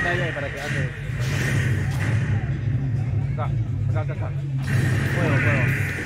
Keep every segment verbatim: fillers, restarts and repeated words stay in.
está ahí para que hace. Acá, acá, acá, acá. Fuego, fuego.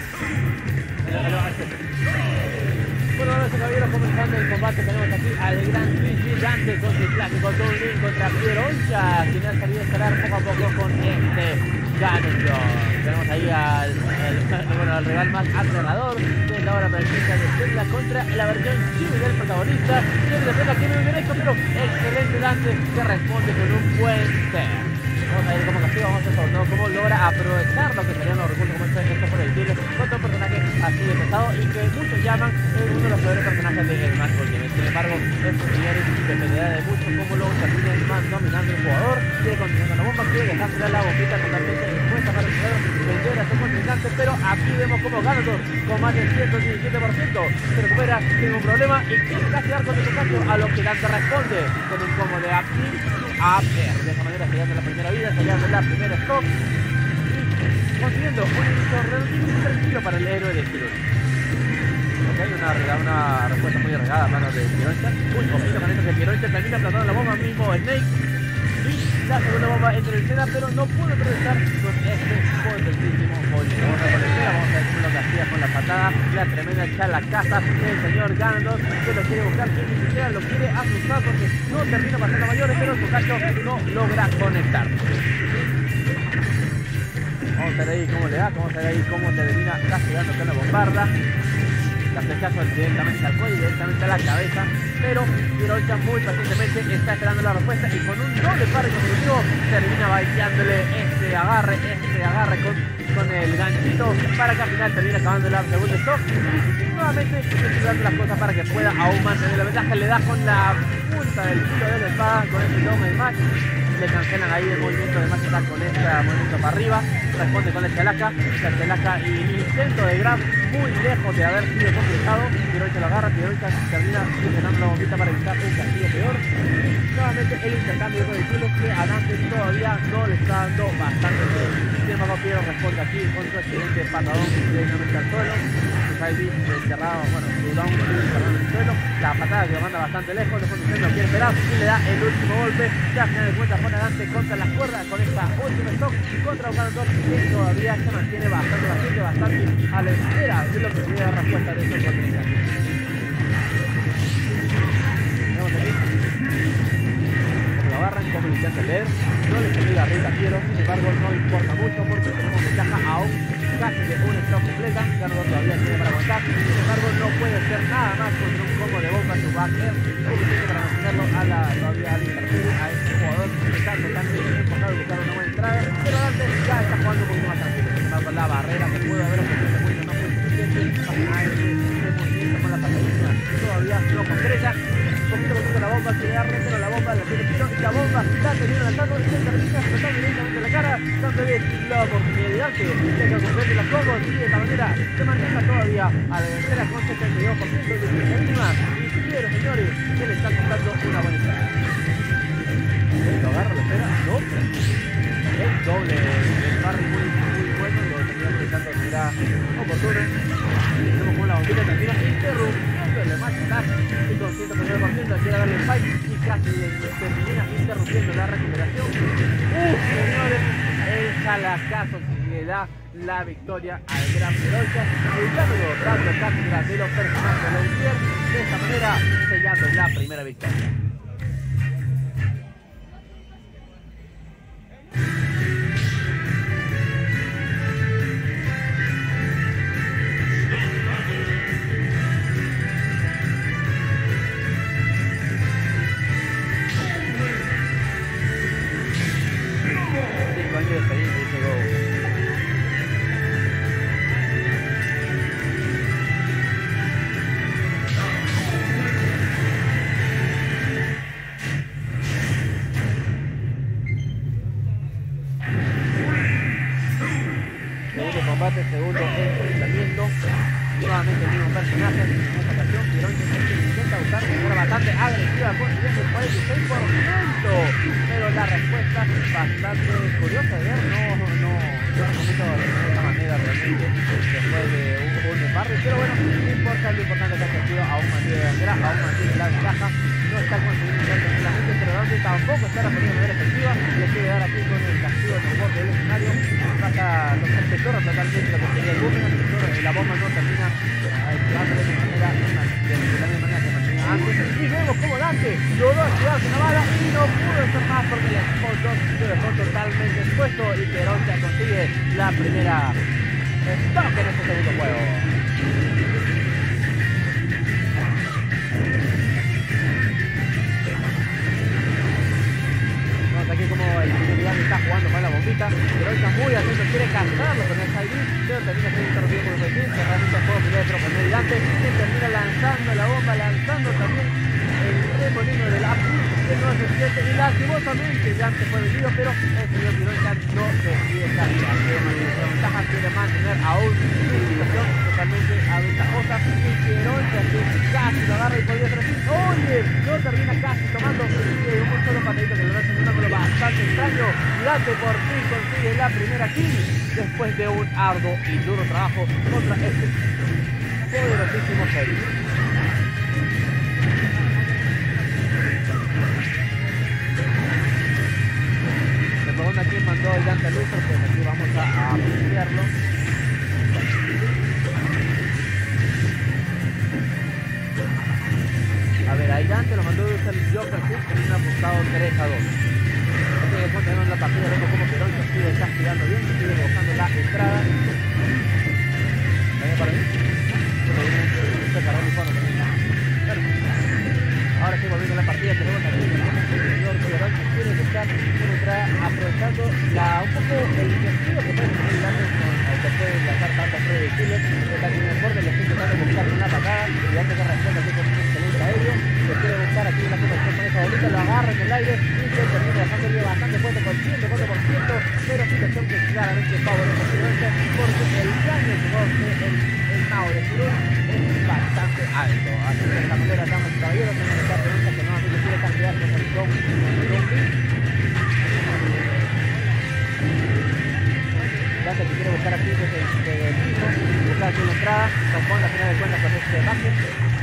Bueno, ahora caballeros, comenzando el combate, tenemos aquí al gran Luis Dante con su clásico Toon Link contra Pieroncha, quien ha salido a escalar poco a poco con este Ganondorf. Tenemos ahí al, al, bueno, al rival más aterrador de la hora precisa de Zelda contra la versión chibi del protagonista, quien le pega aquí en el derecho, pero excelente Dante que responde con un buen ser. Vamos a ver cómo castiga, vamos a ver sobre todo cómo logra aprovechar lo que serían los recursos como este, esto por decirlo, contra un personaje así de pesado y que muchos llaman uno de los peores personajes de Smash Ultimate. Sin embargo, estos señores dependerá de mucho cómo luego termina el más dominando el jugador, sigue continuando la bomba, quiere dejársela la bombita totalmente expuesta para poder vender a su contrincante, pero aquí vemos como Ganondorf con más del ciento diecisiete por ciento se recupera sin ningún problema y quiere castigar con el contacto, a lo que Dante responde con un combo de up a ver, de esa manera sellando la primera vida, sellando la primera stock y consiguiendo un inicio relativamente tranquilo para el héroe de Kiroi. Ok, una, una respuesta muy arriesgada a manos de Pieroncha. Uy, ojito con esto que Pieroncha termina aplastando la bomba mismo Snake y la segunda bomba entre el escena, pero no pudo aprovechar con este potentísimo movimiento. Vamos a ver la vamos a ver cómo lo castiga con la patada, la tremenda chalacaza del señor Ganondorf, que lo quiere buscar, que ni siquiera lo quiere asustar porque no termina pasando mayores, pero su cacho no logra conectar. Vamos a ver ahí cómo le da, vamos a ver ahí cómo termina castigando con la bombarda. La flechazo directamente al cuello, directamente a la cabeza, pero Pieroncha muy pacientemente está esperando la respuesta y con un doble par consecutivo termina baiteándole este agarre, este agarre con, con el ganchito para que al final termine acabando la segunda stock y nuevamente estudiando las cosas para que pueda aún mantener la ventaja. Le da con la punta del filo de la espada con este doble de match, le cancelan ahí el movimiento de match con este movimiento para arriba, responde con la chalaca, la chalaca y el intento de grab muy lejos de haber sido completado. Pieroncha lo agarra, Pieroncha termina funcionando la bombita para evitar un castigo peor. Y nuevamente el intercambio de proyectiles que a Dante todavía no le está dando bastante bien. Sin embargo, Piero responde aquí con su excelente patadón directamente al suelo. Su side beat encerrado, bueno, su down encerrado en el suelo. La patada que lo manda bastante lejos, después de lo quiere esperar y le da el último golpe. Ya a final de cuentas pone a Dante contra las cuerdas con esta última stock contra un Ganondorf que todavía se mantiene bastante paciente, bastante a la espera de lo que sería la respuesta de estos contrincantes. Vemos aquí como lo agarran, como lo intenta leer, no le salió la rienda a Piero, sin embargo no importa mucho porque tenemos ventaja aún casi de una stock completa, Ganondorf todavía tiene para aguantar, sin embargo no puede hacer nada más contra un combo de bomba en su back air, suficiente para mantenerlo a la todavía al intermedio, a este jugador que está totalmente enfocado en buscar una buena entrada, pero Dante ya está jugando un poquito más tranquilo, sin embargo la barrera que puede haber ofrecido muy no fue suficiente, a este movimiento con la patadita todavía no concreta, poquito poquito la bomba, que le da pero la bomba la tiene Piro y la bomba la termina lanzando y se termina explotando directamente en la cara, dándole la oportunidad que tenga que concretar las combos y de esta manera se mantenga todavía a la delantera con setenta y dos por ciento de su última y Piero, señores, que le está comprando una buena entrada. Lo agarra, lo espera, no, el doble del parry muy, muy bueno, lo termina aprovechando de manera oportuna. Vemos como la bombita termina interrumpiendo el match attack y con ciento nueve por ciento quiere darle el fight y casi termina interrumpiendo la recuperación. ¡Uf, señores! El jalacazo le da la victoria al gran Pieroncha, ubicándolo dando cátedra de los personajes de Lautier, de esta manera sellando la primera victoria. De experiencia, dice Go. Segundo combate, segundo enfrentamiento. Nuevamente el mismo personaje. En esta ocasión, Pieroncha intenta usar de manera bastante agresiva, consiguiendo el cuarenta y seis por ciento. Pero la respuesta es bastante curiosa de ver. No, no, no, no es mucho de esta manera realmente después de un, un embarre. Pero bueno, no importa, lo importante es que ha crecido, aún mantiene la delantera, aún mantiene la ventaja. No está consiguiendo solamente, pero Dante tampoco está respondiendo de manera efectiva. Le quiere dar aquí con el castigo en el borde del escenario. Pasa los sectores totalmente lo que sería el boomerang. La bomba no termina activándole de manera de la misma manera que mantenía antes. Y vemos como Dante logró activarse una bala y no pudo hacer más porque el Spot dos se dejó totalmente expuesto y Peroncha consigue la primera stock en este segundo juego. Aquí como el Miguel está jugando con la bombita, pero está muy atento, quiere cazarlo con el side pero termina siendo interrumpido por el Betín, que realmente el juego primero pero con el Dante, que termina lanzando la bomba, lanzando también el remolino del Apple, que no es suficiente y lastimosamente Dante fue vendido, pero el señor Pironcha no decide cambiar, quiere mantener la ventaja, quiere mantener aún su situación totalmente aventajosa y Pironcha que casi lo agarra y podría ser así, oye, no termina casi tomando de un solo patadito que lo hace un ángulo bastante extraño. Dante por fin consigue la primera kill después de un arduo y duro trabajo contra este poderosísimo Heavy. Me pregunta quién mandó el Dante Luis, pues aquí vamos a apreciarlo. A ver, ahí Dante lo mandó a usar el Joker Cook que tiene apostado tres a dos. Así que continuamos la partida, vemos como Perón se sigue castigando bien, se sigue buscando la entrada. ¿Viene para mí? Bueno, viene a cargar mi fondo también. Ahora sí, volviendo a la partida, tenemos aquí el señor Perón que quiere buscar una entrada aprovechando la, un poco el sentido que puede tener Dante después de lanzar tanto a Freddy Killer. Está aquí en el borde, le está intentando buscar una patada y Dante se responde aquí con un excelente aéreo. Se quiere buscar aquí una conexión con esa bolita, lo agarra en el aire y se termina dejándole bastante fuerte con ciento cuatro por ciento, pero situación que claramente favorece a porque el daño que va a hacer el, el Mao de Cirul es bastante alto. Así que de esta manera, damas y caballeros, tenemos que dar cuenta que no así que quiere cambiar con el Don Dante que quiere buscar aquí desde el piso, buscar aquí una entrada, responde a final de cuentas con este backend.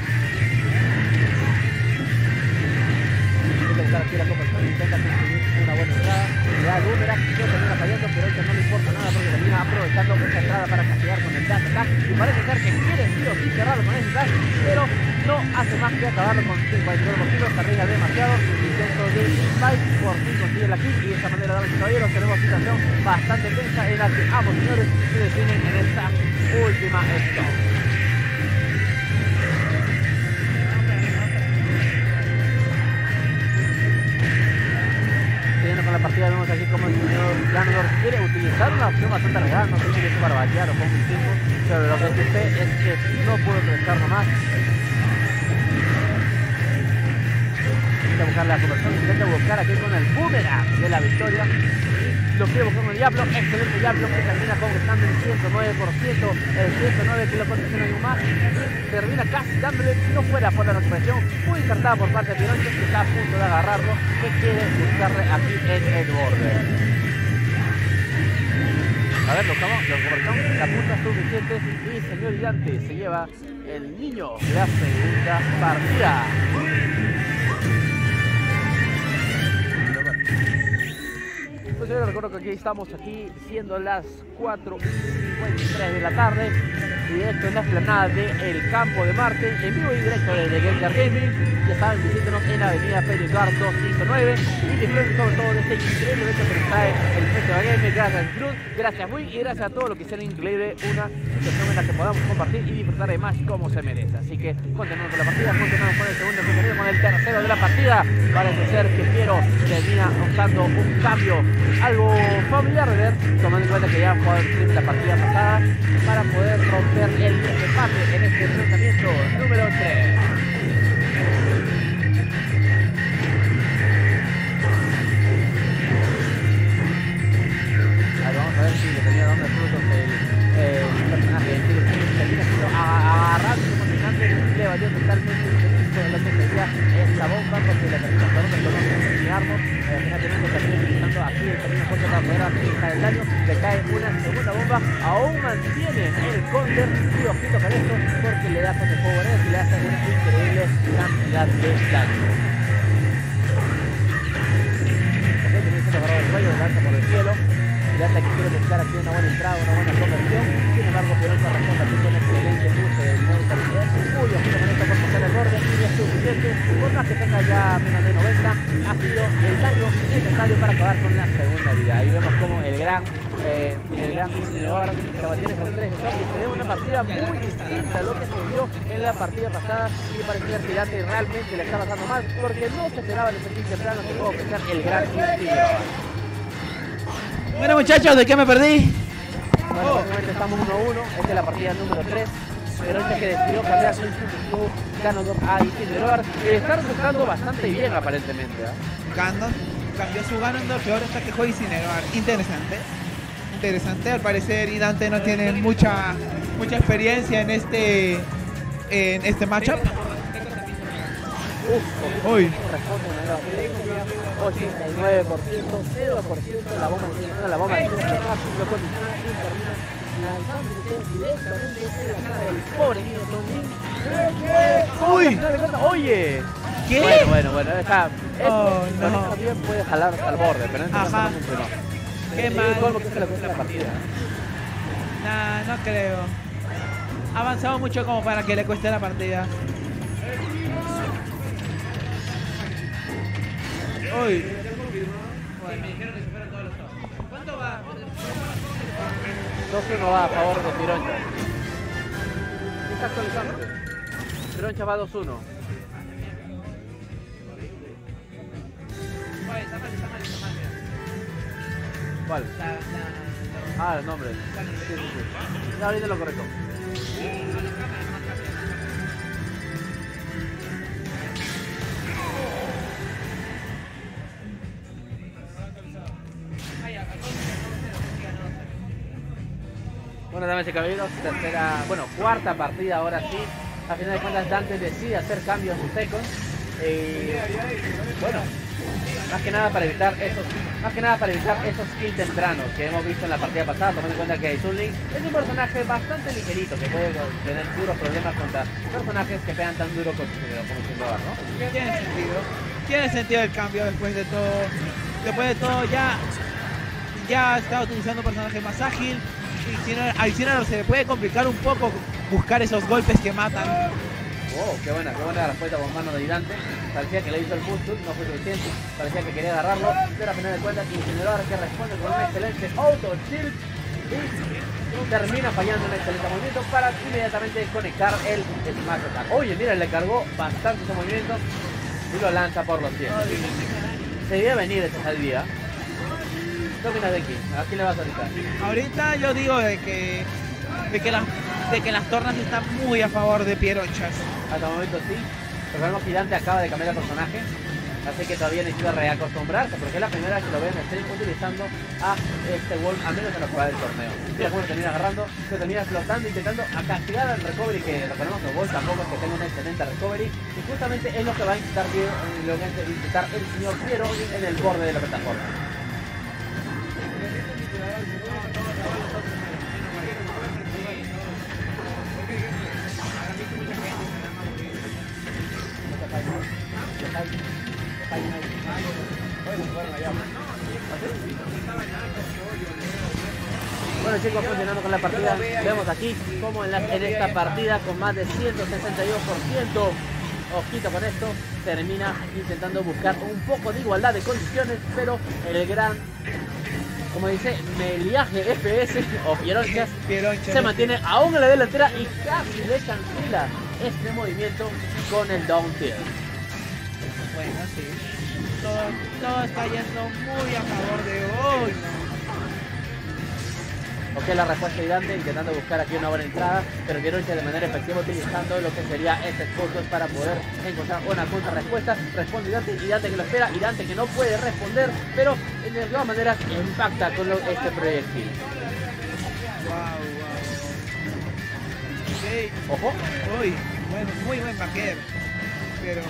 Buscar aquí la conversión, intenta conseguir una buena entrada, le da el boomerang, no termina fallando, pero a no le importa nada porque termina aprovechando esa entrada para castigar con el dash attack y parece ser que quiere sí o sí cerrarlo con ese dash, pero no hace más que acabarlo con cincuenta y nueve por ciento, se arriesga demasiado, intento de Spike, por fin consigue la kill y de esta manera, damas y caballeros, tenemos situación bastante tensa en la que ambos señores se definen en esta última stop. Con la partida vemos aquí como el señor Ganador quiere utilizar una opción bastante real, no sé si es para batear o con un cinco, pero lo que sí sé es que no puedo prestar nomás. Intenta buscar la conversión, intenta buscar aquí con el boomerang de la victoria. Lo quiere buscar con el Diablo, excelente Diablo que termina conquistando el ciento nueve por ciento, el ciento nueve que lo condiciona algo más, y termina casi dándole, si no fuera por la recuperación muy encartada por parte de Pironcha, que está a punto de agarrarlo, que quiere buscarle aquí en el borde. A ver, lo conversamos, la punta suficiente y señor Dante se lleva el niño de la segunda partida. Pues yo les recuerdo que aquí estamos aquí siendo las cuatro y cincuenta y tres de la tarde y esto es la explanada del Campo de Marte en vivo y directo desde Gamer Gaming. Ya saben, visítenos en la avenida Pericar doscientos cincuenta y nueve y disfruten sobre todo de este increíble evento que nos trae el Festival Gamer. Gracias Cruz, gracias Wii y gracias a todos los que hicieron increíble una situación en la que podamos compartir y disfrutar de más como se merece. Así que continuamos con la partida, continuamos con el segundo contenido, con el tercero de la partida. Parece ser que Piero termina optando un cambio algo familiar de ver, tomando en cuenta que ya jugó en la partida pasada para poder romper el empate en este enfrentamiento número tres. Ahí vamos a ver si le tenía dando frutos el, el personaje de Tiro termina siendo agarrado y continuamente le valió totalmente de lo que sería esta bomba porque le termina jugando con los terminarnos, al final termina utilizando aquí el termino fuerte para poder aplicar el daño, le cae una segunda bomba, aún mantiene el counter y ojito con esto porque le da con el power y le hace una increíble cantidad de daño. buscar aquí una buena entrada, una buena conversión. Sin embargo, Pironcha responde aquí con excelente uso del Medical Reset. Muy ojito con esto por pasar el borde y es suficiente. Por más que tenga ya menos de noventa, ha sido el daño necesario para acabar con la segunda vida. Ahí vemos como el gran Eh, el gran Incineroar se mantiene con tres de y se ve una partida muy distinta a lo que se vio en la partida pasada y parecía que Gigante realmente le está pasando mal porque no se esperaba desde el temprano que pudo pensar el gran Incineroar. Bueno muchachos, ¿de qué me perdí? Bueno, básicamente estamos uno a uno, esta es la partida número tres. Pero este que decidió cambiar su su ganador a Incineroar y está resultando bastante bien aparentemente. ¿eh? Gandalf cambió su ganador, peor hasta que juega Incineroar. Interesante. Interesante, al parecer Idante no tiene mucha mucha experiencia en este en este matchup. Uf, Uy. ochenta y nueve por ciento, cero por ciento la bomba de la bomba de pobre Uy. Oye. ¿Qué? Bueno, bueno, bueno, está. Oh, no. También puede jalar hasta el borde, pero en este caso no funcionó. Qué mal. ¿Cómo que se le cuesta la partida? Nah, no creo. Ha avanzado mucho como para que le cueste la partida. Uy. ¿Cuánto va? dos uno va a favor de Pironcha. ¿Qué está actualizando? Pironcha va dos uno. ¿Cuál? La, la, la... Ah, el nombre. Sí, sí, sí. Está bien lo correcto. Bueno, damas y caballeros, tercera, bueno, cuarta partida ahora sí. A final de cuentas, Dante decide hacer cambios en Seconds. Eh, bueno, más que nada para evitar esos, más que nada para evitar esos kills tempranos que hemos visto en la partida pasada, tomando en cuenta que Chun-Li es un personaje bastante ligerito que puede tener duros problemas contra personajes que pegan tan duro como Incineroar, ¿no? Tiene sentido. Tiene sentido el cambio después de todo. Después de todo ya ya está utilizando un personaje más ágil. A Incineroar se le puede complicar un poco buscar esos golpes que matan. Oh, qué buena, qué buena respuesta con mano de Gigante. Parecía que le hizo el push, no fue suficiente. Parecía que quería agarrarlo, pero a final de cuentas Incineroar que responde con un excelente auto shield y termina fallando un excelente movimiento para inmediatamente conectar el smash attack. Oye, mira, le cargó bastante su movimiento y lo lanza por los cielos. Se debía venir esa salida. ¿Qué opinas de aquí? ¿A quién le vas ahorita? Ahorita yo digo de que de que las de que las tornas están muy a favor de Pironchas. Hasta el momento sí. Recordemos que Gigante acaba de cambiar de personaje, así que todavía necesita reacostumbrarse, porque es la primera vez que lo veo en el stream utilizando a este Wolf, al menos en lo que va del torneo. Mira cómo termina agarrando, se termina flotando, intentando a castigar al recovery, que recordemos que Wolf tampoco es que tenga una excelente recovery, y justamente es lo que va a intentar, lo que va a intentar el señor Piero en el borde de la plataforma. Bueno chicos, continuando con la partida, vemos aquí como en, la, en esta partida con más de ciento sesenta y dos por ciento, ojito con esto, termina intentando buscar un poco de igualdad de condiciones, pero el gran, como dice, Meliaje F S o Pironchas se mantiene aún en la delantera y casi le cancela este movimiento con el down tilt. Bueno, sí. Todo, todo está yendo muy a favor de hoy. Ok, la respuesta de Dante intentando buscar aquí una buena entrada, pero Pironcha de manera efectiva utilizando lo que sería este esfuerzo para poder encontrar una contra respuesta. Responde Dante y Dante que lo espera y Dante que no puede responder, pero de todas maneras impacta con lo, este proyectil. Wow, wow. Okay. Ojo. Uy, bueno, muy buen backer. Pero...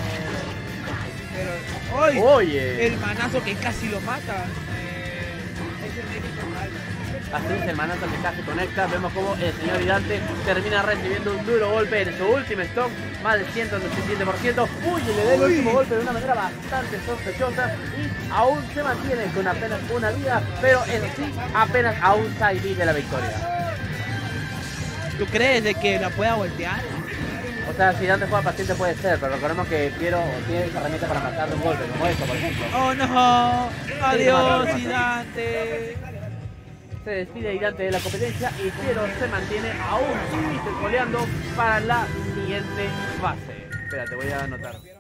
Pero... ¡Uy! Oye. El manazo que casi lo mata. Eh, ese médico mal. Así el mandato al mensaje conecta. Vemos como el señor Dante termina recibiendo un duro golpe en su último stock. Más del ciento ochenta y siete por ciento. Uy, le da el último golpe de una manera bastante sospechosa. Y aún se mantiene con apenas una vida. Pero en sí, apenas a un side beat de la victoria. ¿Tú crees de que la pueda voltear? O sea, si Dante juega paciente puede ser, pero recordemos que Piero tiene esa herramienta para matar de un golpe, como esto, por ejemplo. ¡Oh, no! ¡Adiós, Dante! Se despide Dante de la competencia y Piero se mantiene aún coleando para la siguiente fase. Espérate, voy a anotar.